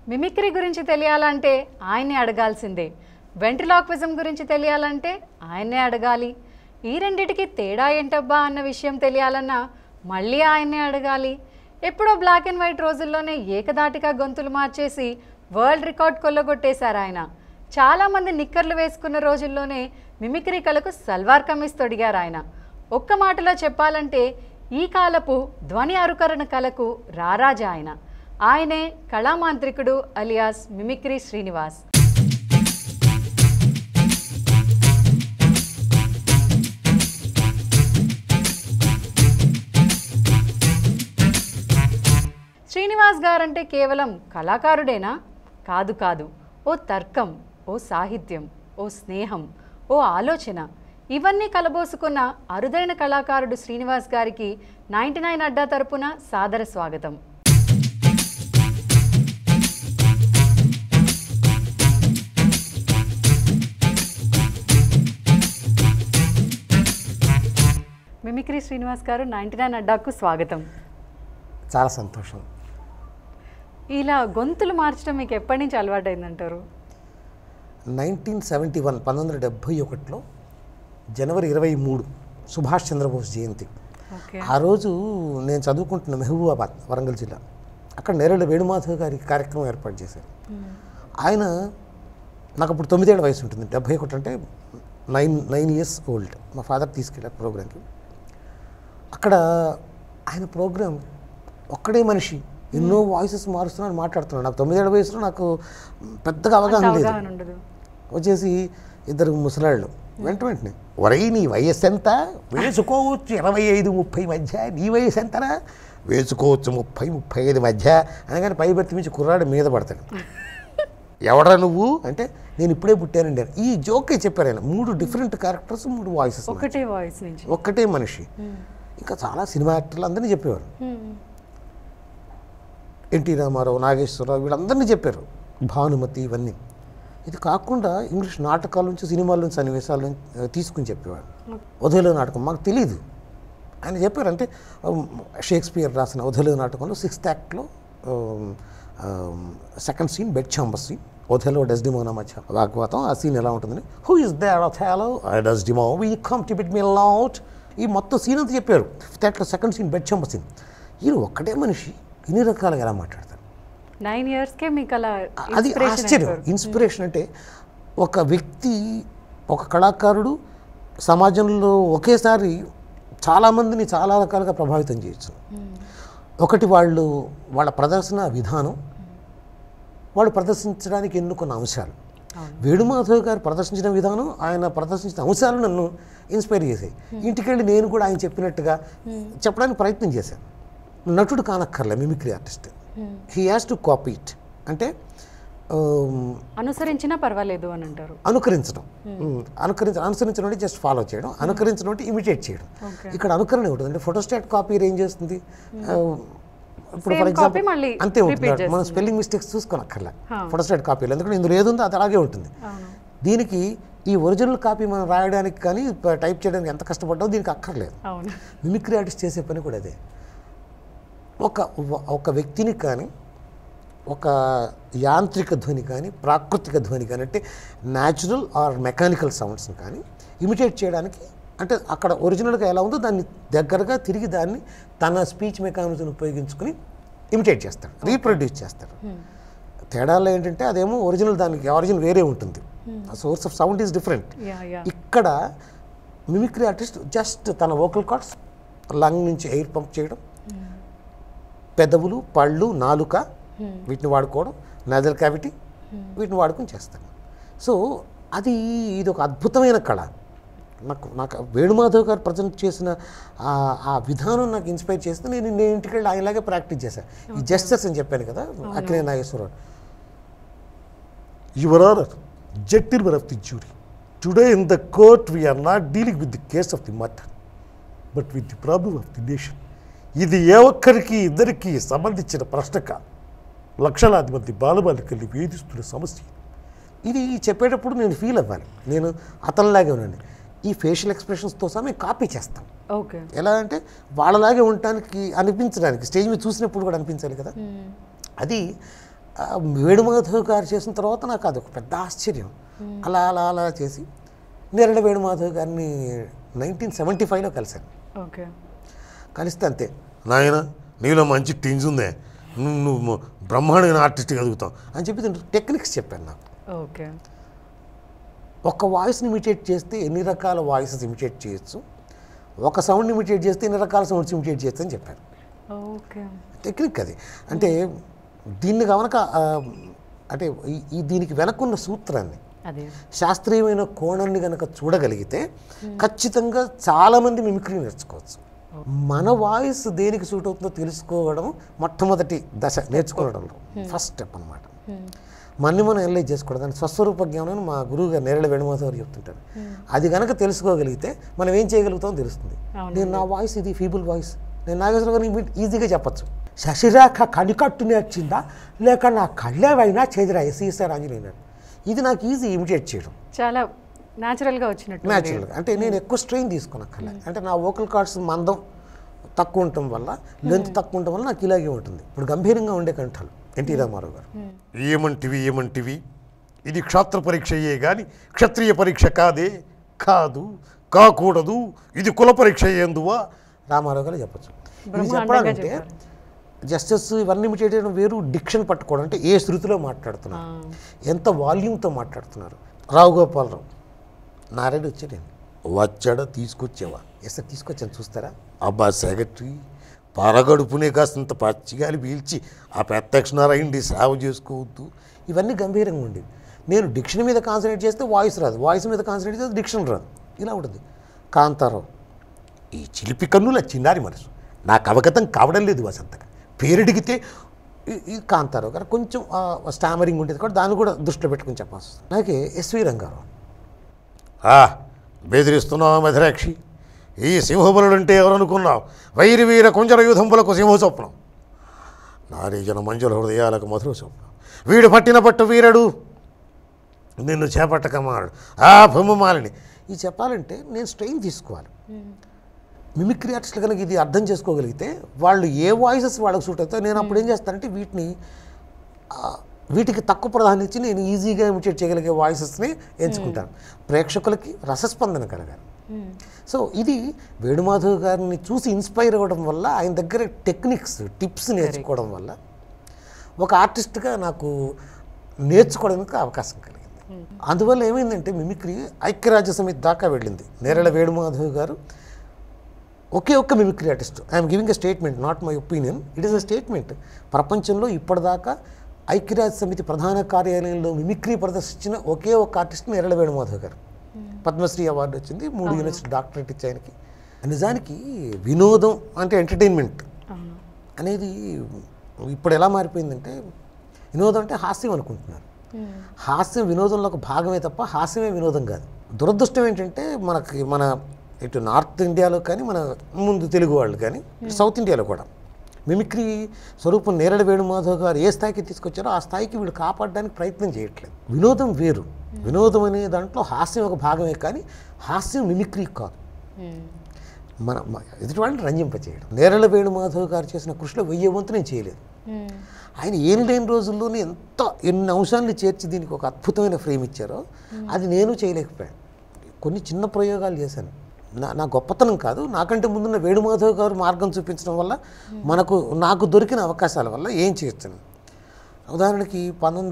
Mimicry గురించి తెలియాలంటే ఆయన్ని అడగాల్సిందే. వెంట్రిలాక్విజం గురించి తెలియాలంటే ఆయన్నే అడగాలి. ఈ రెండిటికి తేడా ఏంటబ్బా అన్న విషయం తెలియాలన్నా మళ్ళీ ఆయన్నే అడగాలి. ఎప్పుడో బ్లాక్ అండ్ వైట్ రోజుల్లోనే ఏకదాటిగా గొంతులు మార్చేసి వరల్డ్ రికార్డ్ కొల్లగొట్టేశారు ఆయన. చాలామంది నిక్కర్లు వేసుకున్న రోజుల్లోనే మిమిక్రీ కళకు సల్వార్ కమీజ్ తొడిగారు ఆయన. ఒక్క మాటలో చెప్పాలంటే ఈ కాలపు ధ్వని అనుకరణ కళకు రారాజా ఆయన. ఆయనే కళామాంత్రికుడు అలియాస్ మిమిక్రీ శ్రీనివాస్. శ్రీనివాస్ గారంటే కేవలం కళాకారుడేనా? కాదు కాదు. ఓ తర్కం, ఓ సాహిత్యం, ఓ స్నేహం, ఓ ఆలోచన ఇవన్నీ కలబోసుకున్న అరుదైన కళాకారుడు శ్రీనివాస్ గారికి 99 అడ్డా తరపున సాదర స్వాగతం. మిమిక్రీ శ్రీనివాస్ గారు 99 అడ్డాకు స్వాగతం. చాలా సంతోషం. ఇలా గొంతులు మార్చడం మీకు ఎప్పటి నుంచి అలవాటైందంటారు? 1971 జనవరి 23 సుభాష్ చంద్రబోస్ జయంతి. ఆ రోజు నేను చదువుకుంటున్న మహబూబాబాద్, వరంగల్ జిల్లా. అక్కడ నేరేళ్ళ వేణుమాధవ్ గారి కార్యక్రమం ఏర్పాటు చేశారు. ఆయన నాకు అప్పుడు 9 ఏళ్ల వయసు ఉంటుంది. 71 అంటే 9 years old. మా ఫాదర్ తీసుకెళ్ళారు ప్రోగ్రాంకి. అక్కడ ఆయన ప్రోగ్రాం ఒక్కడే మనిషి ఎన్నో వాయిసెస్ మారుస్తున్నాడు, మాట్లాడుతున్నాడు. నాకు 9 ఏళ్ల వయసులో నాకు పెద్దగా అవగాహన లేదు. వచ్చేసి ఇద్దరు ముసలాళ్ళు వెంటనే ఒరై నీ వయస్సు ఎంత? వేసుకోవచ్చు 25-30 మధ్య. నీ వయసు ఎంతనా? వేసుకోవచ్చు 30-35 మధ్య అనగానే పై బెర్తి నుంచి కుర్రాడు మీద పడతాడు. ఎవడా నువ్వు అంటే నేను ఇప్పుడే పుట్టానండి. ఈ జోకే చెప్పారు ఆయన. 3 డిఫరెంట్ క్యారెక్టర్స్, 3 వాయిసెస్, ఒకటే వాయిస్ నుంచి ఒక్కటే మనిషి. ఇంకా చాలా సినిమా యాక్టర్లు అందరినీ చెప్పేవారు. ఎన్టీ రామారావు, నాగేశ్వరరావు వీళ్ళందరినీ చెప్పారు. భానుమతి ఇవన్నీ. ఇది కాకుండా ఇంగ్లీష్ నాటకాల నుంచి, సినిమాల నుంచి సన్నివేశాల నుంచి తీసుకుని చెప్పేవాడు. ఒథెలో నాటకం మాకు తెలీదు, ఆయన చెప్పారు. అంటే షేక్స్పియర్ రాసిన ఒథెలో నాటకంలో 6th యాక్ట్లో 2nd scene bed chamber scene. Othello Desdemona మధ్య వాగ్వాతం. ఆ సీన్ ఎలా ఉంటుందని, who is there Othello, Desdemona we come to bid me loud. ఈ మొత్తం సీన్ అంతా చెప్పారు. 5th యాక్ట్లో 2nd scene bed chamber scene. ఈయన ఒక్కటే మనిషి ఇన్ని రకాలుగా ఎలా మాట్లాడతారు. 9 yearsకే మీకు అలా అది ఆశ్చర్యం. ఇన్స్పిరేషన్ అంటే ఒక వ్యక్తి, ఒక కళాకారుడు సమాజంలో ఒకేసారి చాలామందిని చాలా రకాలుగా ప్రభావితం చేయొచ్చు. ఒకటి వాళ్ళ ప్రదర్శన విధానం, వాళ్ళు ప్రదర్శించడానికి ఎన్నుకున్న అంశాలు. వేణుమాధవ్ గారు ప్రదర్శించిన విధానం, ఆయన ప్రదర్శించిన అంశాలు నన్ను ఇన్స్పైర్ చేశాయి. ఇంటికెళ్ళి నేను కూడా ఆయన చెప్పినట్టుగా చెప్పడానికి ప్రయత్నం చేశాను. నటుడు కానక్కర్లే mimicry artist. He has to copy it. అంటే అనుసరించినా పర్వాలేదు అని అంటారు. అనుసరించడం అంటే జస్ట్ ఫాలో చేయడం, అనుకరించడం అంటే ఇమిటేట్ చేయడం. ఇక్కడ అనుకరణ ఉంటుంది. అంటే ఫోటోస్టాట్ కాపీ ఏం చేస్తుంది? ఇప్పుడు ఫర్ ఎగ్జాంపుల్ అంతే ఉంటుంది. మనం స్పెల్లింగ్ మిస్టేక్స్ చూసుకోనక్కర్లే ఫోటోస్టాట్ కాపీలో, ఎందుకంటే ఇందులో ఏదుందో అది అలాగే ఉంటుంది. దీనికి ఈ ఒరిజినల్ కాపీ మనం రాయడానికి కానీ టైప్ చేయడానికి ఎంత కష్టపడ్డామో దీనికి అక్కర్లేదు. మిమిక్రీ ఆర్టిస్ట్ చేసే పని కూడా అదే. ఒక వ్యక్తిని కానీ, ఒక యాంత్రిక ధ్వని కానీ, ప్రాకృతిక ధ్వని కానీ, అంటే న్యాచురల్ ఆర్ మెకానికల్ సౌండ్స్ని కానీ ఇమిటేట్ చేయడానికి, అంటే అక్కడ ఒరిజినల్గా ఎలా ఉందో దాన్ని దగ్గరగా తిరిగి దాన్ని తన స్పీచ్ మెకానిజం ఉపయోగించుకుని ఇమిటేట్ చేస్తాడు, రీప్రొడ్యూస్ చేస్తాడు. తేడాలో ఏంటంటే అదేమో ఒరిజినల్, దానికి ఆరిజిన్ వేరే ఉంటుంది. Source of sound is different. ఇక్కడ మిమిక్రీ ఆర్టిస్ట్ జస్ట్ తన వోకల్ కార్డ్స్, లంగ్ నుంచి ఎయిర్ పంప్ చేయడం, పెదవులు, పళ్ళు, నాలుక వీటిని వాడుకోవడం, నాజల్ క్యావిటీ వీటిని వాడుకొని చేస్తాను. సో ఇది ఒక అద్భుతమైన కళ. నాకు వేణుమాధవ్ గారు ప్రజెంట్ చేసిన ఆ విధానం నాకు ఇన్స్పైర్ చేస్తే నేను ఇంటికి వెళ్ళి ఆయనలాగే ప్రాక్టీస్ చేశాను. ఈ జెస్చర్స్ అని చెప్పాను కదా, Akkineni Nageswararao. Your honour, judgement of the jury, today in the court we are not dealing with the case of the murder but with the problem of the nation. ఇది ఏ ఒక్కరికి ఇద్దరికి సంబంధించిన ప్రశ్న కాదు, లక్షలాది మంది బాలబాలికల్ని వేధిస్తున్న సమస్య. ఇది చెప్పేటప్పుడు నేను ఫీల్ అవ్వాలి, నేను అతనిలాగే ఉన్నాను. ఈ ఫేషియల్ ఎక్స్ప్రెషన్స్తో సహా మేము కాపీ చేస్తాం. ఎలా అంటే వాళ్ళలాగే ఉండటానికి, అనిపించడానికి, స్టేజ్ మీద చూసినప్పుడు కూడా అనిపించాలి కదా. అది వేణుమాధవ్ గారు చేసిన తర్వాత నాకు అదొక పెద్ద ఆశ్చర్యం. అలా అలా అలా చేసి నేరళ వేణుమాధవ్ గారిని 1975లో కలిశాను. ఓకే. కలిస్తే అంతే, నాయన నీలో మంచి టింజ్ ఉందే, నువ్వు బ్రహ్మాండమైన ఆర్టిస్ట్ ఎదుగుతావు అని చెప్పి టెక్నిక్స్ చెప్పాను నాకు. ఓకే. ఒక వాయిస్ని ఇమిటేట్ చేస్తే ఎన్ని రకాల వాయిసెస్ ఇమిటేట్ చేయొచ్చు, ఒక సౌండ్ని ఇమిటేట్ చేస్తే ఎన్ని రకాల సౌండ్స్ ఇమిటేట్ చేయొచ్చు అని చెప్పారు. ఓకే. టెక్నిక్ అది. అంటే దీన్ని కనుక అంటే దీనికి వెనక్కున్న సూత్రాన్ని, శాస్త్రీయమైన కోణాన్ని కనుక చూడగలిగితే ఖచ్చితంగా చాలామంది మిమిక్రీ నేర్చుకోవచ్చు. మన వాయిస్ దేనికి సూట్ అవుతుందో తెలుసుకోవడం మొట్టమొదటి దశ నేర్చుకోవడంలో ఫస్ట్ స్టెప్ అనమాట. మనం అనలైజ్ చేసుకోవడం, దాని స్వస్వరూప జ్ఞానం మా గురువు గారు నేరళ వేణుమాధవ్ గారు చెప్తుంటారు. అది కనుక తెలుసుకోగలిగితే మనం ఏం చేయగలుగుతామో తెలుస్తుంది. నేను నా వాయిస్ ఇది ఫీబుల్ వాయిస్, నేను నాగేశ్వర గారిని ఈజీగా చెప్పచ్చు. శశిరేఖ కనికట్టు నేర్చిందా లేక నా కళ్ళేవైనా చేదిరా ఎస్ఈసార్ ఆంజనేయుడు, ఇది నాకు ఈజీ ఇమిటేట్ చేయడం, చాలా న్యాచురల్గా వచ్చినట్టు. న్యాచురల్గా అంటే నేను ఎక్కువ స్ట్రెయిన్ తీసుకున్నాను. అంటే నా వోకల్ కార్డ్స్ మందం తక్కువ ఉండటం వల్ల, లెంత్ తక్కువ ఉండటం వల్ల నాకు ఇలాగే ఉంటుంది. ఇప్పుడు గంభీరంగా ఉండే కంఠాలు ఎన్టీ రామారావు గారు. ఏమంటివి ఇది క్షాత్ర పరీక్ష అయ్యే కానీ క్షత్రియ పరీక్ష కాదు కాకూడదు, ఇది కుల పరీక్ష అయ్యేందువా రామారావు గారు చెప్పచ్చు. ఇది చెప్పాలంటే జస్టిస్ ఇవన్నీ ఇమిటేట్ చేయడం వేరు, డిక్షన్ పట్టుకోవడం అంటే ఏ శృతిలో మాట్లాడుతున్నారు, ఎంత వాల్యూమ్తో మాట్లాడుతున్నారు. రావు గోపాలరావు నారాయణ వచ్చాడండి, వచ్చాడా తీసుకొచ్చావా, సార్ తీసుకొచ్చాను చూస్తారా, అబ్బా సెక్రటరీ పరగడుపునే కాస్తంత పచ్చిగాలి పీల్చి ఆ ప్రత్యక్షనారాయణి సేవ చేసుకోవద్దు, ఇవన్నీ గంభీరంగా ఉండేవి. నేను డిక్షన్ మీద కాన్సన్ట్రేట్ చేస్తే వాయిస్ రాదు, వాయిస్ మీద కాన్సన్ట్రేట్ చేస్తే డిక్షన్ రాదు, ఇలా ఉంటుంది. కాంతారావు ఈ చిలిపి కన్నుల చిన్నారి మనసు నాకు అవగతం కావడం లేదు వసంతగా, పేరడిగితే ఈ కాంతారావు గారు కొంచెం స్టామరింగ్ ఉండేది కూడా, దాన్ని కూడా దృష్టిలో పెట్టుకుని చెప్పాల్సి వస్తుంది. అలాగే ఎస్వి రంగారావు, బెదిరిస్తున్నావు మధురాక్షి, ఈ సింహబలుడు అంటే ఎవరనుకున్నావు, వైరి వీర కుంజర యూధంబులకు సింహ స్వప్నం, నారీజన మంజుల హృదయాలకు మధుర స్వప్నం, వీడు పట్టిన పట్టు వీరడు నిన్ను చేపట్టకమాడు భూమమాలిని. ఇది చెప్పాలంటే నేను స్ట్రెయిన్ తీసుకోవాలి. మిమిక్రీ ఆర్టిస్టులు కనుక ఇది అర్థం చేసుకోగలిగితే వాళ్ళు ఏ వాయిసెస్ వాళ్ళకి సూట్ అవుతాయి, నేను అప్పుడు ఏం చేస్తానంటే వీటికి తక్కువ ప్రాధాన్యత ఇచ్చి నేను ఈజీగా ఇమిటేట్ చేయగలిగే వాయిసెస్ని ఎంచుకుంటాను. ప్రేక్షకులకి రసస్పందన కలగాలి. సో ఇది వేణుమాధవ్ గారిని చూసి ఇన్స్పైర్ అవ్వడం వల్ల, ఆయన దగ్గర టెక్నిక్స్ టిప్స్ నేర్చుకోవడం వల్ల ఒక ఆర్టిస్ట్గా నాకు నేర్చుకోవడానికి అవకాశం కలిగింది. అందువల్ల ఏమైందంటే మిమిక్రీ ఐక్యరాజ్య సమితి దాకా వెళ్ళింది. నేరళ వేణుమాధవ్ గారు ఒకే ఒక్క mimicry artist. I'm giving a statement, not my opinion, it is a statement. ప్రపంచంలో ఇప్పటిదాకా ఐక్యరాజ్య సమితి ప్రధాన కార్యాలయంలో మిమిక్రీ ప్రదర్శించిన ఒకే ఒక్క ఆర్టిస్ట్ నేరళ వేణుమాధవ్ గారు. పద్మశ్రీ అవార్డు వచ్చింది, 3 యూనివర్సిటీ డాక్టరేట్ ఇచ్చి ఆయనకి. నిజానికి వినోదం అంటే ఎంటర్టైన్మెంట్ అనేది ఇప్పుడు ఎలా మారిపోయిందంటే, వినోదం అంటే హాస్యం అనుకుంటున్నారు. హాస్యం వినోదంలో ఒక భాగమే తప్ప హాస్యమే వినోదం కాదు. దురదృష్టం ఏంటంటే మన ఇటు నార్త్ ఇండియాలో కానీ, మన ముందు తెలుగు వాళ్ళు కానీ, సౌత్ ఇండియాలో కూడా మిమిక్రీ స్వరూపం నేరళ వేణుమాధవ్ గారు ఏ స్థాయికి తీసుకొచ్చారో ఆ స్థాయికి వీళ్ళు కాపాడడానికి ప్రయత్నం చేయట్లేదు. వినోదం వేరు, వినోదం అనే దాంట్లో హాస్యం ఒక భాగమే కానీ హాస్యం మిమిక్రీ కాదు. మన ఎదుటి వాళ్ళని రంజింపచేయడం. నేరళ వేణుమాధవ్ గారు చేసిన కృషిలో 1000 వంతు నేను చేయలేదు. ఆయన ఏం లేని రోజుల్లోనే ఎన్ని అంశాలను చేర్చి దీనికి ఒక అద్భుతమైన ఫ్రేమ్ ఇచ్చారో అది నేను చేయలేకపోయాను. కొన్ని చిన్న ప్రయోగాలు చేశాను. నా గొప్పతనం కాదు, నాకంటే ముందున్న వేణుమాధవ్ గారు మార్గం చూపించడం వల్ల నాకు దొరికిన అవకాశాల వల్ల ఏం చేయొచ్చాను. ఉదాహరణకి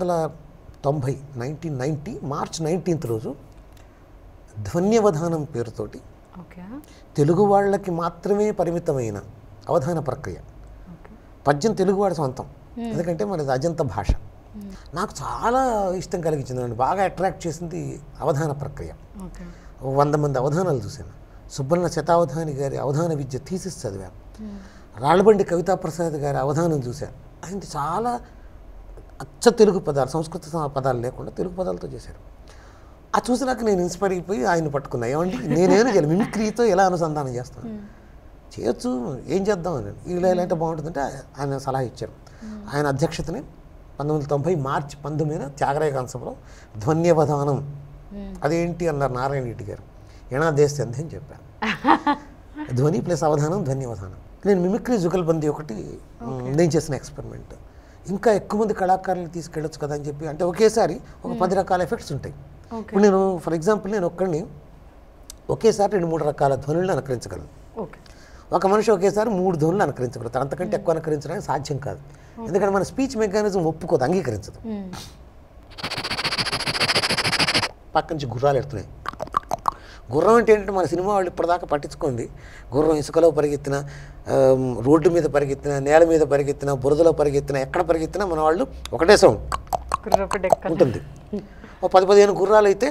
1990 మార్చ్ 19th రోజు ధ్వన్యవధానం పేరుతోటి తెలుగు వాళ్ళకి మాత్రమే పరిమితమైన అవధాన ప్రక్రియ. పద్యం తెలుగువాడి సొంతం, ఎందుకంటే మనది అజంత భాష. నాకు చాలా ఇష్టం కలిగించింది, బాగా అట్రాక్ట్ చేసింది అవధాన ప్రక్రియ. 100 మంది అవధానాలు చూశాను. సుబ్బన్న శతావధాని గారి అవధాన విద్య థీసిస్ చదివాను. రాళ్ళబండి కవితాప్రసాద్ గారి అవధానం చూశాను. ఆయన చాలా అచ్చ తెలుగు పదాలు, సంస్కృత పదాలు లేకుండా తెలుగు పదాలతో చేశారు. అది చూసినాక నేను ఇన్స్పైర్ అయిపోయి ఆయన పట్టుకున్నా. ఏమంటే నేనేమో చేయాలి, మిమిక్రీతో ఎలా అనుసంధానం చేస్తాను, చేయొచ్చు, ఏం చేద్దాం అని. ఇలా అంటే బాగుంటుందంటే ఆయన సలహా ఇచ్చారు. ఆయన అధ్యక్షతని 1990 మార్చి 19న త్యాగరాయ కాన్సెప్ట్లో ధ్వన్యవధానం అదేంటి అన్నారు నారాయణ రెడ్డి గారు. ఏనాదేశ్ అంది అని చెప్పాను. ధ్వని ప్లస్ అవధానం, ధ్వన్యవధానం. నేను మిమిక్రీ జుగల్బందీ ఒకటి నేను చేసిన ఎక్స్పెరిమెంట్. ఇంకా ఎక్కువ మంది కళాకారులు తీసుకెళ్ళొచ్చు కదా అని చెప్పి, అంటే ఒకేసారి ఒక 10 రకాల ఎఫెక్ట్స్ ఉంటాయి. ఇప్పుడు నేను ఫర్ ఎగ్జాంపుల్ నేను ఒక్కడిని ఒకేసారి 2-3 రకాల ధ్వనులను అనుకరించగలను. ఒక మనిషి ఒకేసారి 3 ధ్వనులు అనుకరించగలుగుతారు. అంతకంటే ఎక్కువ అనుకరించడానికి సాధ్యం కాదు. ఎందుకంటే మన స్పీచ్ మెకానిజం ఒప్పుకోదు, అంగీకరించదు. పక్క నుంచి గుర్రాలు ఎడుతున్నాయి. గుర్రం అంటే ఏంటంటే మన సినిమా వాళ్ళు ఇప్పటిదాకా పట్టించుకుంది, గుర్రం ఇసుకలో పరిగెత్తిన, రోడ్డు మీద పరిగెత్తిన, నేల మీద పరిగెత్తిన, బురదలో పరిగెత్తిన, ఎక్కడ పరిగెత్తినా మన వాళ్ళు ఒకటే సౌండ్ ఉంటుంది. 10-15 గుర్రాలు అయితే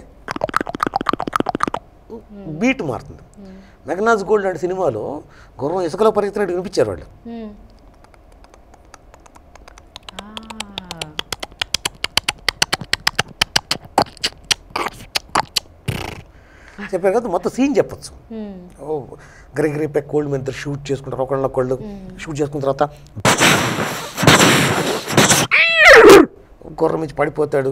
బీట్ మారుతుంది. మెగనాజ్ గోల్డ్ లాంటి సినిమాలో గుర్రం ఇసుకలో పరిగెత్తినట్టు వినిపించారు వాళ్ళు. చెప్పారు కదా, మొత్తం సీన్ చెప్పచ్చు. గ్రెగరీ పెక్ కోల్డ్ మీద షూట్ చేసుకుంటారు, ఒకళ్ళు షూట్ చేసుకున్న తర్వాత గుర్రం నుంచి పడిపోతాడు.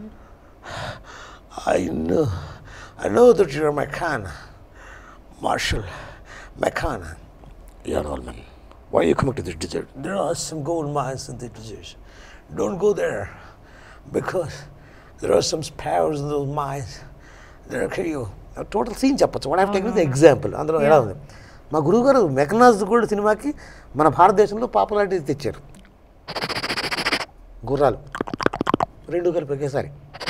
I know that you're a mechanic, Marshal, mechanic. You're all men. Why are you coming to this desert? There are some gold mines in this desert. Don't go there because there are some sparrows in those mines. They'll kill you. Total scene చెప్పచ్చు. What have taken the example. అందులో ఎలా ఉంది, మా గురువు గారు మెకనాజ్ gold సినిమాకి మన భారతదేశంలో పాపులారిటీ తెచ్చారు. గుర్రాలు 2 కలిపి ఒకేసారి.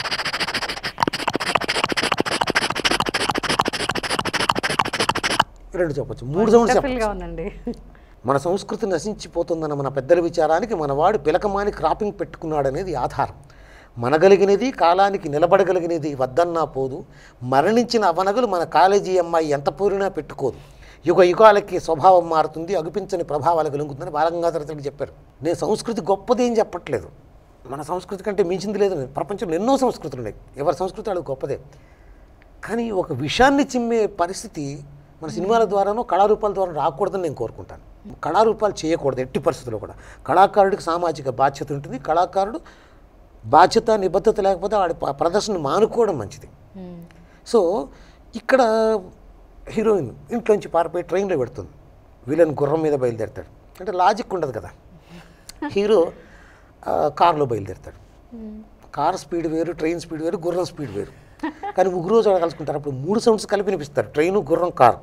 రెండు చెప్పచ్చు, 3 సౌండ్స్ చెప్పండి. మన సంస్కృతి నశించిపోతుందన్న మన పెద్దల విచారానికి మనవాడు పిలకమాని క్రాపింగ్ పెట్టుకున్నాడనేది ఆధారం. మనగలిగినది కాలానికి నిలబడగలిగినది వద్దన్నా పోదు, మరణించిన అవనగలు మన కాలేజీ అమ్మాయి ఎంత పూరినా పెట్టుకోదు, యుగ యుగాలకి స్వభావం మారుతుంది, అగుపించని ప్రభావాలు కలుగుతుందని బాలగంగాధర చెప్పారు. నేను సంస్కృతి గొప్పది ఏం చెప్పట్లేదు, మన సంస్కృతి కంటే మించింది లేదు. ప్రపంచంలో ఎన్నో సంస్కృతులు ఉన్నాయి, ఎవరి సంస్కృతి అది గొప్పదే. కానీ ఒక విషయాన్ని చిమ్మే పరిస్థితి మన సినిమాల ద్వారానో కళారూపాల ద్వారా రాకూడదని నేను కోరుకుంటాను. కళారూపాలు చేయకూడదు ఎట్టి పరిస్థితుల్లో కూడా. కళాకారుడికి సామాజిక బాధ్యత ఉంటుంది. కళాకారుడు బాధ్యత నిబద్ధత లేకపోతే వాడి ప్రదర్శన మానుకోవడం మంచిది. సో ఇక్కడ హీరోయిన్ ఇంట్లోంచి పారిపోయి ట్రైన్లో పెడుతుంది, వీళ్ళని గుర్రం మీద బయలుదేరుతాడు. అంటే లాజిక్ ఉండదు కదా. హీరో కారులో బయలుదేరుతాడు. కార్ స్పీడ్ వేరు, ట్రైన్ స్పీడ్ వేరు, గుర్రం స్పీడ్ వేరు. కానీ 3 రోజులు కలుసుకుంటారు. అప్పుడు 3 సౌండ్స్ కలిపి వినిపిస్తారు, ట్రైను, గుర్రం, కారు.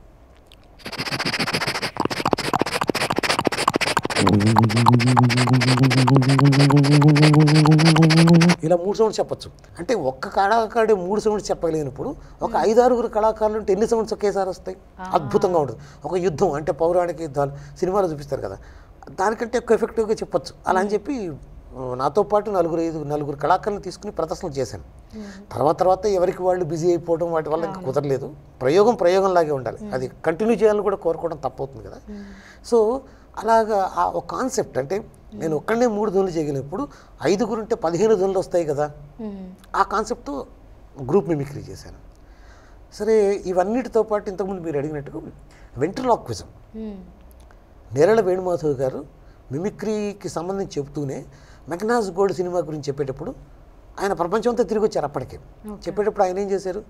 ఇలా 3 సౌండ్స్ చెప్పచ్చు. అంటే ఒక్క కళాకారుడే 3 సౌండ్స్ చెప్పలేనప్పుడు ఒక 5-6 కళాకారులు ఉంటే ఎన్ని సౌండ్స్ ఒకేసారి వస్తాయి? అద్భుతంగా ఉంటుంది. ఒక యుద్ధం అంటే పౌరాణిక యుద్ధాలు సినిమాలో చూపిస్తారు కదా, దానికంటే ఎక్కువ ఎఫెక్టివ్గా చెప్పచ్చు. అలా అని చెప్పి నాతో పాటు 4 కళాకారులను తీసుకుని ప్రదర్శనలు చేశాను. తర్వాత ఎవరికి వాళ్ళు బిజీ అయిపోవడం వాటి వల్ల ఇంకా కుదరలేదు. ప్రయోగంలాగే ఉండాలి, అది కంటిన్యూ చేయాలని కూడా కోరుకోవడం తప్పవుతుంది కదా. సో అలాగా ఆ ఒక కాన్సెప్ట్, అంటే నేను ఒక్కడనే 3 ధ్వనులు చేయగలిగినప్పుడు 5 ఉంటే 15 ధ్వనులు వస్తాయి కదా, ఆ కాన్సెప్ట్తో గ్రూప్ మిమిక్రీ చేశాను. సరే, ఇవన్నిటితో పాటు ఇంతకుముందు మీరు అడిగినట్టుగా వెంట్రిలాక్విజం, నేరళ వేణుమాధవ్ గారు మిమిక్రీకి సంబంధించి చెబుతూనే మెకనాజ్ గోల్డ్ సినిమా గురించి చెప్పేటప్పుడు ఆయన ప్రపంచంతో తిరిగి వచ్చారు. అప్పటికే చెప్పేటప్పుడు ఆయన ఏం చేశారు,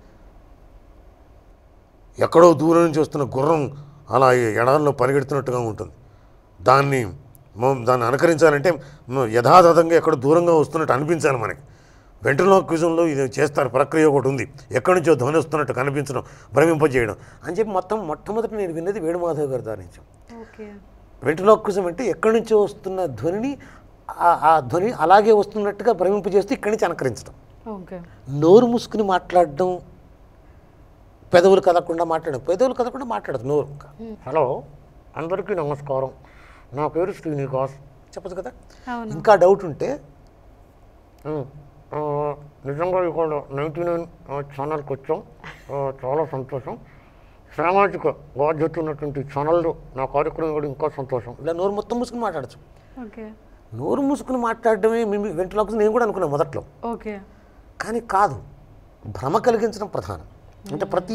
ఎక్కడో దూరం నుంచి వస్తున్న గుర్రం అలా ఎడారిలో పరిగెడుతున్నట్టుగా ఉంటుంది, దాన్ని అనుకరించాలంటే యథాతథంగా ఎక్కడో దూరంగా వస్తున్నట్టు అనిపించాలి మనకి. వెంట్రిలాక్విజంలో ఇది చేస్తారు, ప్రక్రియ ఒకటి ఉంది, ఎక్కడి నుంచో ధ్వని వస్తున్నట్టు కనిపించడం, భ్రమింపజేయడం అని చెప్పి మొట్టమొదటి నేను విన్నది వేణుమాధవ్ గారి ద్వారా నుంచి. వెంట్రిలాక్విజం అంటే ఎక్కడి నుంచో వస్తున్న ధ్వనిని ఆ ధ్వని అలాగే వస్తున్నట్టుగా భ్రమింపజేస్తూ ఇక్కడి నుంచి అనుకరించడం. నోరు మూసుకుని మాట్లాడడం, పెదవులు కదకుండా మాట్లాడదు నోరు. హలో, అందరికీ నమస్కారం, నా పేరు శ్రీనివాస్ చెప్పచ్చు కదా. ఇంకా డౌట్ ఉంటే నిజంగా ఇక్కడ 99 ఛానల్కి వచ్చాం, చాలా సంతోషం, సామాజిక బాధ్యత ఉన్నటువంటి ఛానల్లో నా కార్యక్రమం కూడా ఇంకా సంతోషం. ఇలా నోరు మొత్తం మూసుకుని మాట్లాడచ్చు. నోరు మూసుకుని మాట్లాడడమే వెంట్రిలాక్విజం నేను కూడా అనుకున్నాను మొదట్లో. కానీ కాదు, భ్రమ కలిగించడం ప్రధానం. అంటే ప్రతి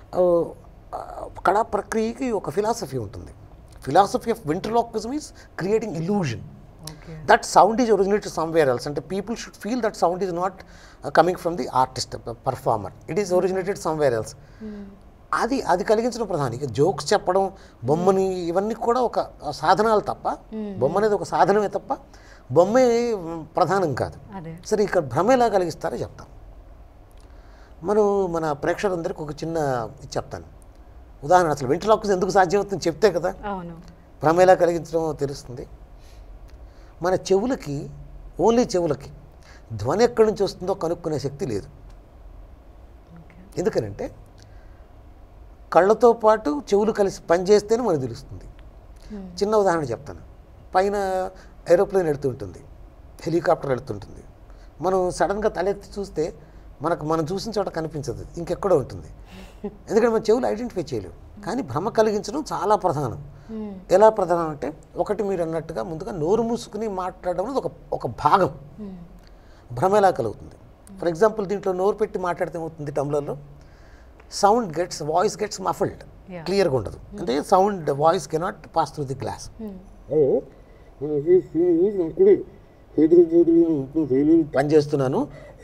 కళా ప్రక్రియకి ఒక ఫిలాసఫీ ఉంటుంది. Philosophy of ventriloquism is creating illusion. That sound is originated somewhere else, and people should feel that sound is not coming from the artist, performer. It is originated somewhere else. అది కలిగించడం ప్రధానం. ఇక jokes చెప్పడం, బొమ్మని, ఇవన్నీ కూడా ఒక సాధనాలు తప్ప, బొమ్మ అనేది ఒక సాధనమే తప్ప బొమ్మే ప్రధానం కాదు. అదే సరే ఇక్కడ భ్రమ ఎలా కలిగిస్తారో చెప్తాం. మన ప్రేక్షకులందరికీ ఒక చిన్న ఇది చెప్తాను ఉదాహరణ. అసలు వెంట్రులాక్విజం ఎందుకు సాధ్యమవుతుందని చెప్తే కదా అవును భ్రమ ఎలా కలిగించడం తెలుస్తుంది. మన చెవులకి, ఓన్లీ చెవులకి ధ్వని ఎక్కడి నుంచి వస్తుందో కనుక్కునే శక్తి లేదు. ఎందుకనంటే కళ్ళతో పాటు చెవులు కలిసి పనిచేస్తేనే మనకు తెలుస్తుంది. చిన్న ఉదాహరణ చెప్తాను. పైన ఏరోప్లేన్ వెళ్తుంటుంది, హెలికాప్టర్ వెళ్తుంటుంది. మనం సడన్గా తలెత్తి చూస్తే మనం చూసిన చోట కనిపించదు, ఇంకెక్కడో ఉంటుంది. ఎందుకంటే మన చెవులు ఐడెంటిఫై చేయలేవు. కానీ భ్రమ కలిగించడం చాలా ప్రధానం. ఎలా ప్రధానం అంటే, ఒకటి మీరు అన్నట్టుగా ముందుగా నోరు మూసుకుని మాట్లాడడం అనేది ఒక భాగం. భ్రమ ఎలా కలుగుతుంది? ఫర్ ఎగ్జాంపుల్ దీంట్లో నోరు పెట్టి మాట్లాడితే ఏమవుతుంది, టంబ్లర్లో వాయిస్ గెట్స్ మఫల్డ్, క్లియర్గా ఉండదు. అంటే voice cannot pass through the glass. పని చేస్తున్నాను,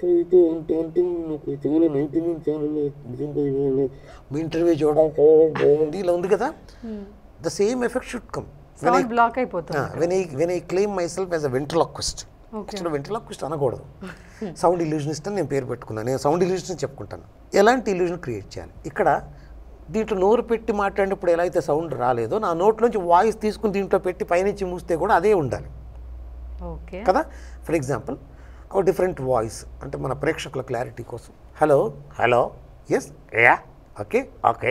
మీ ఇంటర్వ్యూ చూడడం ఇలా ఉంది కదా, the same effect should come when I claim myself as a ventriloquist. యాక్చువల్గా వెంట్రులాక్విస్ట్ అనకూడదు, సౌండ్ ఇల్యూజనిస్ట్ అని నేను పేరు పెట్టుకున్నాను. నేను సౌండ్ ఇల్యూజనిస్ట్ అని చెప్పుకుంటాను. ఎలాంటి ఇల్యూజన్ క్రియేట్ చేయాలి? ఇక్కడ దీంట్లో నోరు పెట్టి మాట్లాడినప్పుడు ఎలా అయితే సౌండ్ రాలేదో, నా నోట్లోంచి వాయిస్ తీసుకుని దీంట్లో పెట్టి పైనుంచి మూస్తే కూడా అదే ఉండాలి కదా. ఫర్ ఎగ్జాంపుల్ ఒక డిఫరెంట్ వాయిస్, అంటే మన ప్రేక్షకుల క్లారిటీ కోసం. Hello hello, yes, yeah, okay okay,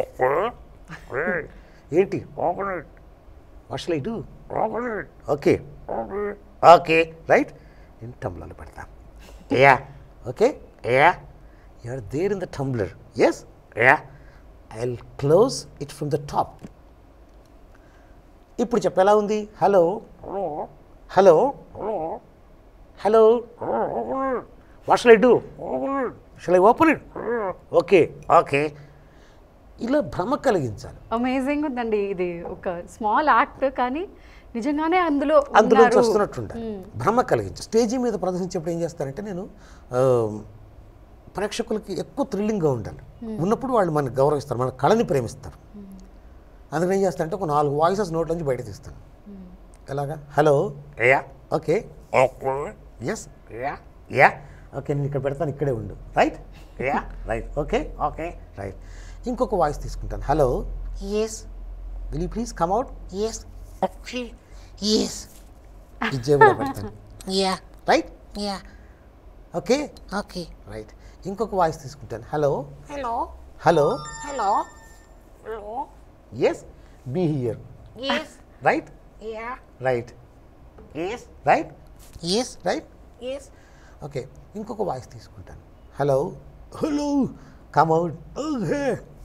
ఏంటి, what shall I do, okay okay, right, నేను టంబ్లర్లో పెడతా. Yeah, okay, yeah, you are there in the tumbler, yes, yeah, I will close it from the top. ఇప్పుడు చెప్ప ఎలా ఉంది? Hello hello hello, what shall I do, shall I open it, okay okay. ఇలా భ్రమ కలిగించాలి. Amazing ఉందండి. ఇది ఒక స్మాల్ యాక్ట్, కానీ నిజంగానే అందులో వస్తున్నట్టుండాలి. భ్రమ కలిగించి స్టేజీ మీద ప్రదర్శించేప్పుడు ఏం చేస్తారంటే, నేను ప్రేక్షకులకి ఎక్కువ థ్రిల్లింగ్గా ఉండాలి. ఉన్నప్పుడు వాళ్ళు మనకు గౌరవిస్తారు, మన కళని ప్రేమిస్తారు. అందుకని ఏం చేస్తారంటే, ఒక 4 వాయిసెస్ నోట్లోంచి బయట తీస్తాను. ఎలాగా? Hello, yeah, okay, yes, yeah, yeah, okay, నేను ఇక్కడ పెడతాను, ఇక్కడే ఉండు, right, yeah, right, okay okay, right. ఇంకొక వాయిస్ తీసుకుంటాను. Hello, yes, will you please come out, yes, okay, yes, ఈ జేబులో పెడతాను, yeah, right, yeah, okay okay, right. ఇంకొక వాయిస్ తీసుకుంటాను. Hello hello hello hello hello, yes, be here, yes, right, yeah, right, yes, right, yes, right, yes, okay. ఇంకొక voice తీసుకుంటాను. Hello hello, come out, okay,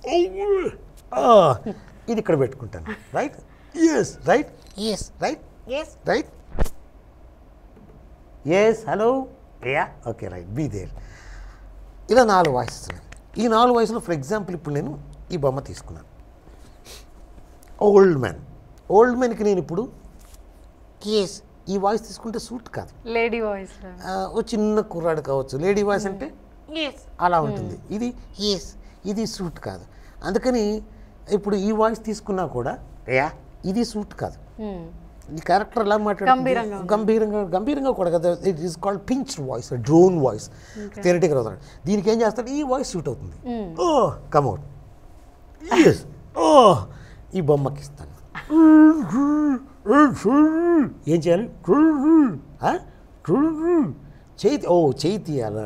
ఇది ఇక్కడ పెట్టుకుంటాను, right, yes, right, yes, right, yes, right, yes, hello, yeah, okay, right, be there. ఇలా 4 voices ఉన్నాయి. ఈ 4 వాయిస్లో for example ఇప్పుడు నేను ఈ బొమ్మ తీసుకున్నాను, ఓల్డ్ మ్యాన్కి నేను ఇప్పుడు ఎస్ ఈ వాయిస్ తీసుకుంటే సూట్ కాదు. లేడీ వాయిస్, ఓ చిన్న కుర్రాడు కావచ్చు, లేడీ వాయిస్ అంటే అలా ఉంటుంది. ఇది సూట్ కాదు. అందుకని ఇప్పుడు ఈ వాయిస్ తీసుకున్నా కూడా ఇది సూట్ కాదు. ఈ క్యారెక్టర్ ఎలా మాట్లాడుతుంది, గంభీరంగా కూడా కదా. It is called pinched voice, drone voice, theoretical అవుతాడు. దీనికి ఏం చేస్తాడు, ఈ వాయిస్ సూట్ అవుతుంది. Oh come out, yes, oh ఈ బొమ్మకి ఇస్తాను. ఏం చేయాలి, చేయి తీయాలా,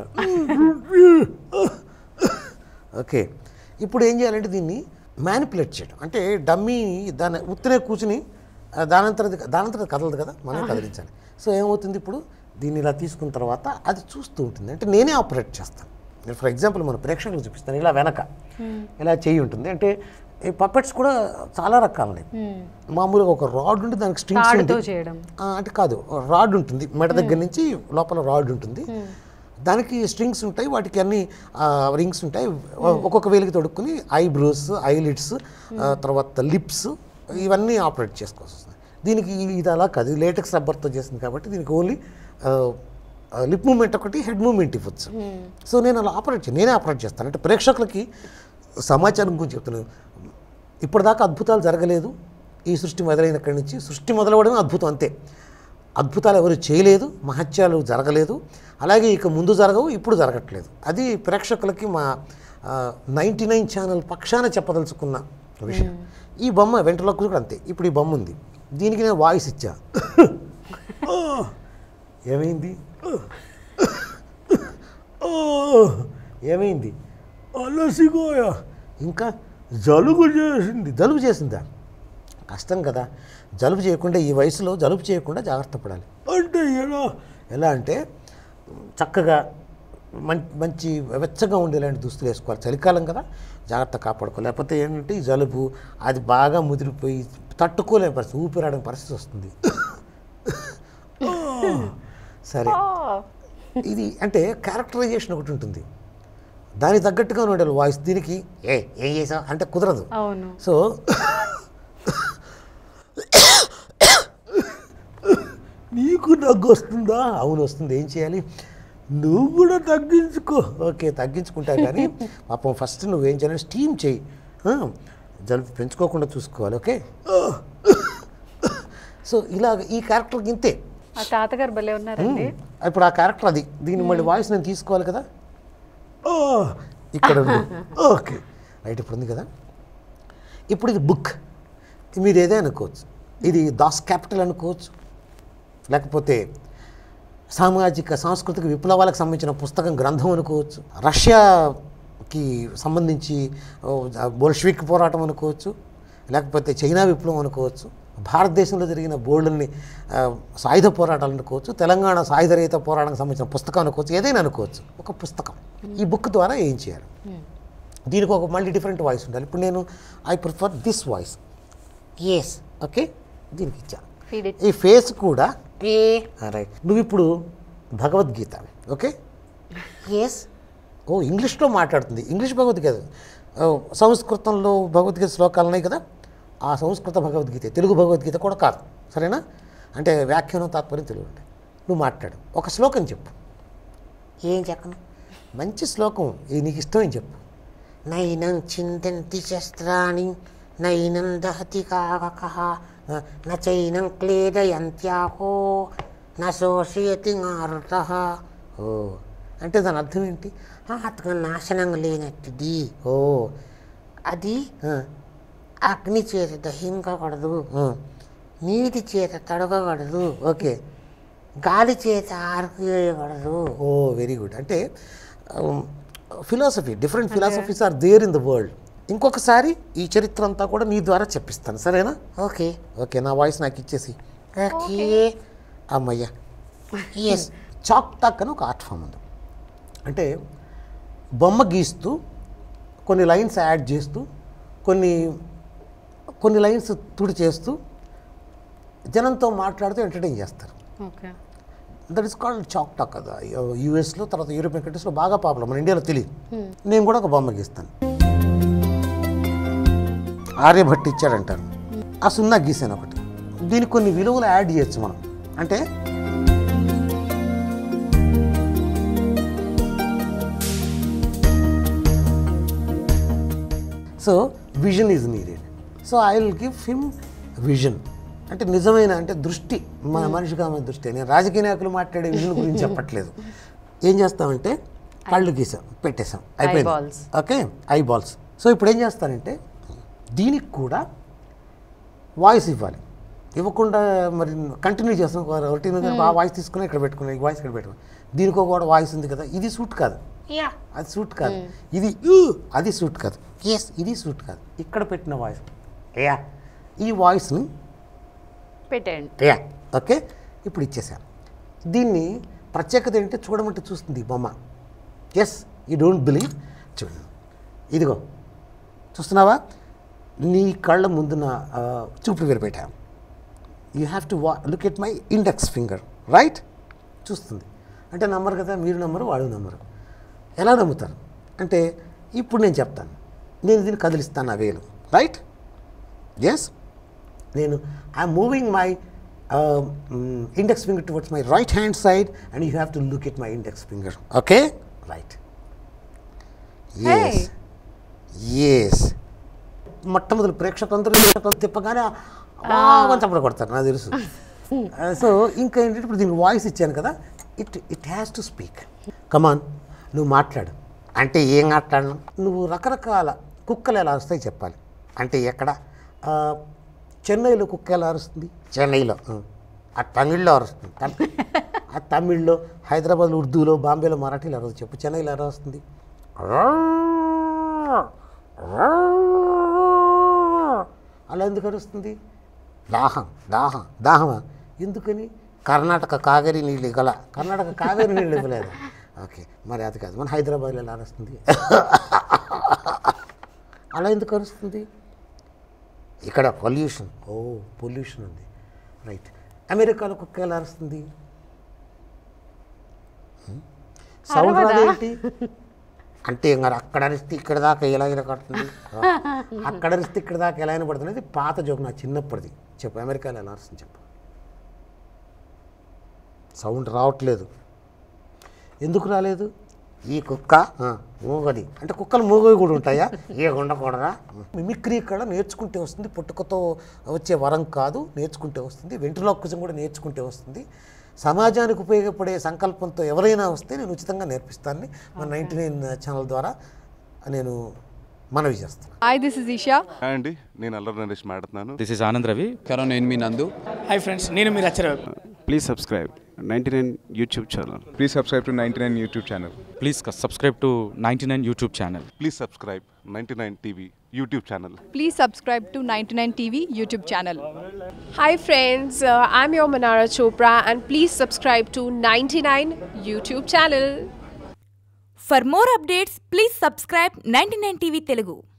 ఓకే. ఇప్పుడు ఏం చేయాలంటే దీన్ని మ్యానిపులేట్ చేయడం, అంటే డమ్మీ దాన్ని ఉత్తనే కూర్చుని దానంతరం కదలదు కదా, మనం కదిలించాలి. సో ఏమవుతుంది, ఇప్పుడు దీన్ని ఇలా తీసుకున్న తర్వాత అది చూస్తూ ఉంటుంది, అంటే నేనే ఆపరేట్ చేస్తాను. నేను ఫర్ ఎగ్జాంపుల్ మన ప్రేక్షకులకు చూపిస్తాను. ఇలా వెనక ఇలా చెయ్యి ఉంటుంది. అంటే ఈ పప్పెట్స్ కూడా చాలా రకాలు ఉన్నాయి. మామూలుగా ఒక రాడ్ ఉండి దానికి స్ట్రింగ్స్ అంటే కాదు, రాడ్ ఉంటుంది, మెడ దగ్గర నుంచి లోపల రాడ్ ఉంటుంది, దానికి స్ట్రింగ్స్ ఉంటాయి, వాటికి అన్ని రింగ్స్ ఉంటాయి. ఒక్కొక్క వేలికి తొడుక్కుని ఐబ్రోస్, ఐలిడ్స్, తర్వాత లిప్స్, ఇవన్నీ ఆపరేట్ చేసుకోవాల్సి వస్తుంది. దీనికి ఇది అలా కాదు, లేటెక్స్ రబ్బర్తో చేసింది కాబట్టి దీనికి ఓన్లీ లిప్ మూమెంట్ ఒకటి, హెడ్ మూమెంట్ ఇవ్వచ్చు. సో నేను అలా నేనే ఆపరేట్ చేస్తాను. అంటే ప్రేక్షకులకి సమాచారం గురించి చెప్తున్నాను. ఇప్పటిదాకా అద్భుతాలు జరగలేదు. ఈ సృష్టి మొదలైనక్కడి నుంచి, సృష్టి మొదలవడమే అద్భుతం అంతే. అద్భుతాలు ఎవరు చేయలేదు, మహత్యాలు జరగలేదు, అలాగే ఇక ముందు జరగవు, ఇప్పుడు జరగట్లేదు. అది ప్రేక్షకులకి మా 99 ఛానల్ పక్షాన చెప్పదలుచుకున్న విషయం. ఈ బొమ్మ వెంట్రులోకి కూడా అంతే. ఇప్పుడు ఈ బొమ్మ ఉంది, దీనికి నేను వాయిస్ ఇచ్చా. ఏమైంది ఏమైంది అలసిపోయా, ఇంకా జలుబు చేసిందా? కష్టం కదా, జలుబు చేయకుండా ఈ వయసులో జలుబు చేయకుండా జాగ్రత్త పడాలి. అంటే ఎలా అంటే చక్కగా మంచి వెచ్చగా ఉండేలాంటి దుస్తులు వేసుకోవాలి. చలికాలం కదా, జాగ్రత్త కాపాడుకోవాలి. లేకపోతే ఏంటంటే ఈ జలుబు అది బాగా ముదిరిపోయి తట్టుకోలేని పరిస్థితి, ఊపిరాడని పరిస్థితి వస్తుంది. సరే, ఇది అంటే క్యారెక్టరైజేషన్ ఒకటి ఉంటుంది, దానికి తగ్గట్టుగా ఉండాలి వాయిస్. దీనికి ఏం చేసావు అంటే కుదరదు. సో నీకు దగ్గు వస్తుందా? అవును వస్తుంది. ఏం చేయాలి? నువ్వు కూడా తగ్గించుకో. ఓకే, తగ్గించుకుంటా, కానీ పాపం ఫస్ట్ నువ్వేం చేయాలి, స్టీమ్ చేయి, జలుబు పెంచుకోకుండా చూసుకోవాలి. ఓకే, సో ఇలాగ ఈ క్యారెక్టర్కి ఇంతే. తాతగారు భలే ఉన్నారండి. ఇప్పుడు ఆ క్యారెక్టర్ అది, దీన్ని మళ్ళీ వాయిస్ నేను తీసుకోవాలి కదా, ఇక్కడ ఉంది. ఓకే రైట్, ఇప్పుడు ఉంది కదా. ఇప్పుడు ఇది బుక్, మీరు ఏదే అనుకోవచ్చు. ఇది దాస్ క్యాపిటల్ అనుకోవచ్చు, లేకపోతే సామాజిక సాంస్కృతిక విప్లవాలకు సంబంధించిన పుస్తకం, గ్రంథం అనుకోవచ్చు. రష్యాకి సంబంధించి బోల్షివిక్ పోరాటం అనుకోవచ్చు, లేకపోతే చైనా విప్లవం అనుకోవచ్చు, భారతదేశంలో జరిగిన బోల్డ్ని సాయుధ పోరాటాలు అనుకోవచ్చు, తెలంగాణ సాయుధ రహిత పోరాటానికి సంబంధించిన పుస్తకం అనుకోవచ్చు, ఏదైనా అనుకోవచ్చు. ఒక పుస్తకం, ఈ బుక్ ద్వారా ఏం చేయాలి, దీనికి ఒక మళ్ళీ డిఫరెంట్ వాయిస్ ఉండాలి. ఇప్పుడు నేను I prefer this voice. Yes, okay, దీనికి ఇచ్చా. ఈ ఫేస్ కూడా రైట్. నువ్వు ఇప్పుడు భగవద్గీత, ఓకే, ఎస్, ఓ ఇంగ్లీష్లో మాట్లాడుతుంది. ఇంగ్లీష్ భగవద్గీత, సంస్కృతంలో భగవద్గీత శ్లోకాలు ఉన్నాయి కదా, ఆ సంస్కృత భగవద్గీత, తెలుగు భగవద్గీత కూడా కాదు, సరేనా? అంటే వ్యాఖ్యానం తాత్పర్యం తెలుగు ఉంటాయి. నువ్వు మాట్లాడు, ఒక శ్లోకం చెప్పు. ఏం చెప్పను? మంచి శ్లోకం, ఇది నీకు ఇష్టమని చెప్పు. నైనం చింతంతి శస్త్రాణి నైనం దహతి కాకః నైనం క్లేదయంత్యాహో నశోషయతి మారుతః. ఓ అంటే దాని అర్థం ఏంటి? ఆత్మ నాశనం లేనట్టుది. ఓ అది అగ్ని చేత దహించకూడదు, నీటి చేత తడగకూడదు, ఓకే, గాలి చేత ఆర్పివేయకూడదు. Oh very good. అంటే philosophy, different philosophies are there in the world. ఇంకొకసారి ఈ చరిత్ర అంతా కూడా నీ ద్వారా చెప్పిస్తాను, సరేనా? ఓకే ఓకే, నా వాయిస్ నాకు ఇచ్చేసి. ఓకే అమ్మయ్యా. ఎస్, చాక్ టాక్ అని ఒక ఆర్ట్ ఫామ్ ఉంది. అంటే బొమ్మ గీస్తూ కొన్ని లైన్స్ యాడ్ చేస్తూ కొన్ని లైన్స్ తుడి చేస్తూ జనంతో మాట్లాడుతూ ఎంటర్టైన్ చేస్తారు. That is called chalk talk. కదా యూఎస్లో, తర్వాత యూరోపియన్ కంట్రీస్లో బాగా పాపులర్, మన ఇండియాలో తెలియదు. నేను కూడా ఒక బొమ్మ గీస్తాను. ఆర్యభట్ ఇచ్చాడంటారు, ఆ సున్నా గీసాను ఒకటి. దీనికి కొన్ని విలువలు యాడ్ చేయొచ్చు మనం. అంటే so vision is needed. So I will give him vision. అంటే నిజమైన, అంటే దృష్టి, మన మనిషిగా మన దృష్టి. నేను రాజకీయ నాయకులు మాట్లాడే విజన్ గురించి చెప్పట్లేదు. ఏం చేస్తామంటే కళ్ళు గీసాం, పెట్టేసాం, అయిపోయింది. Okay, I balls. సో ఇప్పుడు ఏం చేస్తానంటే దీనికి కూడా వాయిస్ ఇవ్వాలి. ఇవ్వకుండా మరి కంటిన్యూ చేస్తాం రొటీన్. బాగా వాయిస్ తీసుకుని ఇక్కడ పెట్టుకున్నాం, ఈ వాయిస్ ఇక్కడ పెట్టుకున్నాం. దీనికి కూడా వాయిస్ ఉంది కదా, ఇది సూట్ కాదు, అది సూట్ కాదు, ఇది అది సూట్ కాదు, ఎస్ ఇది సూట్ కాదు. ఇక్కడ పెట్టిన వాయిస్ ఈ వాయిస్ని పెట్టండి. ఓకే, ఇప్పుడు ఇచ్చేసాను. దీన్ని ప్రత్యేకత ఏంటంటే చూడమంటే చూస్తుంది ఈ బొమ్మ. ఎస్, యూ డోంట్ బిలీవ్, చూడండి, ఇదిగో చూస్తున్నావా, నీ కళ్ళ ముందున చూపు వేరు పెట్టాను. You have to look at my index finger, right? చూస్తుంది. అంటే నమ్మరు కదా, మీరు నమ్మరు, వాళ్ళు నమ్మరు. ఎలా నమ్ముతారు అంటే ఇప్పుడు నేను చెప్తాను, నేను దీన్ని కదిలిస్తాను ఆ వేలు, రైట్? ఎస్, నేను I'm moving my index finger towards my right hand side and you have to look at my index finger, okay, right? Yes yes. మొట్టమొదటి ప్రేక్షకులందరూ తిప్పగానే కొంచెం కొడతారు, నాకు తెలుసు. సో ఇంకా ఏంటంటే ఇప్పుడు దీనికి వాయిస్ ఇచ్చాను కదా, it has to speak. Come on, నువ్వు మాట్లాడు. అంటే ఏం మాట్లాడను? నువ్వు రకరకాల కుక్కలు ఎలా అరుస్తాయి చెప్పాలి. అంటే ఎక్కడ? చెన్నైలో కుక్క ఎలా అరుస్తుంది? చెన్నైలో. ఆ తమిళ్లో అరుస్తుంది. ఆ తమిళ్లో, హైదరాబాద్లో ఉర్దూలో, బాంబేలో మరాఠీలో అరవదు. చెప్పు, చెన్నైలో ఎలా వస్తుంది? అలా ఎందుకు అరుస్తుంది? దాహమా? ఎందుకని? కర్ణాటక కావేరీ నీళ్ళు గల. కర్ణాటక కావేరీ నీళ్ళు ఇవ్వలేదు. ఓకే, మరి అది కాదు. మన హైదరాబాద్లో ఎలా అరుస్తుంది? అలా ఎందుకు అరుస్తుంది? ఇక్కడ పొల్యూషన్. పొల్యూషన్ ఉంది, రైట్. అమెరికాలో కుక్క ఎలా అరుస్తుంది? సౌండ్ రాదేంటి? అంటే మరి అక్కడ అరిస్తే ఇక్కడ దాకా ఎలా కడుతుంది, అక్కడ అరిస్తే ఇక్కడ దాకా ఎలా పడుతుంది? అది పాత జోక్, నా చిన్నప్పటిది. చెప్పు, అమెరికాలో ఎలా అరుస్తుంది చెప్పు. సౌండ్ రావట్లేదు. ఎందుకు రాలేదు? ఈ కుక్క మూగది. అంటే కుక్కలు మూగవి కూడా ఉంటాయా? ఏ ఉండకూడదా? మిమిక్రీ కళ నేర్చుకుంటే వస్తుంది, పుట్టుకతో వచ్చే వరం కాదు, నేర్చుకుంటే వస్తుంది. వెంట్రిలాక్విజం కూడా నేర్చుకుంటే వస్తుంది. సమాజానికి ఉపయోగపడే సంకల్పంతో ఎవరైనా వస్తే నేను ఉచితంగా నేర్పిస్తానని మన 99 ఛానల్ ద్వారా నేను మనవి చేస్తాను. Hi, this is Esha. Hi అండి, నేను అల్లరి నరేష్ మాట్లాడుతున్నాను. This is Anand Ravi. Corona నేను మీ నందు. హాయ్ ఫ్రెండ్స్, నేను మీ Rachana. Please subscribe 99 YouTube channel. Please subscribe to 99 YouTube channel. Please subscribe to 99 YouTube channel. Please subscribe 99 TV YouTube channel. Please subscribe to 99 TV YouTube channel. Hi friends, I'm your Manara Chopra and please subscribe to 99 YouTube channel. For more updates, please subscribe 99 TV Telugu.